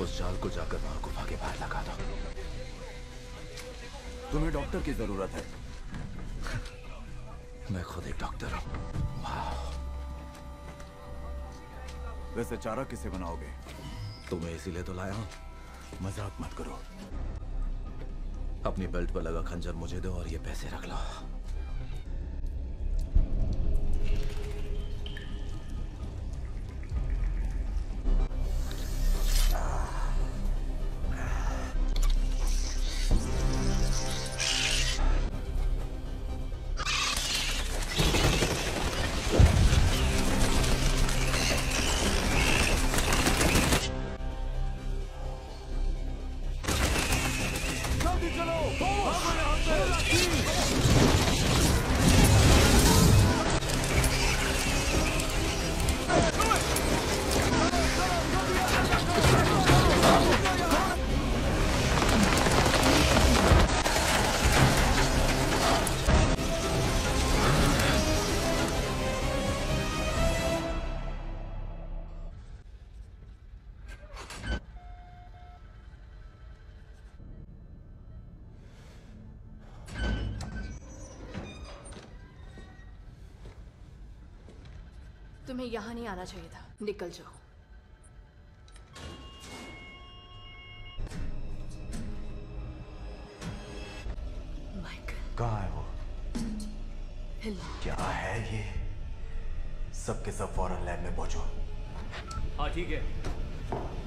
उस जाल को जाकर वहां गुफा के बाहर लगा दो। तुम्हें डॉक्टर की जरूरत है। मैं खुद एक डॉक्टर हूं। वाह। वैसे चारा किसे बनाओगे? तुम्हें इसीलिए तो लाया हूं। मजाक मत करो। अपनी बेल्ट पर लगा खंजर मुझे दो और ये पैसे रख लो। तुम्हें यहाँ नहीं आना चाहिए था। निकल जाओ। माइकल। कहाँ है वो? हिलो। क्या है ये? सबके सब फौरन लैब में पहुंचो। हाँ ठीक है।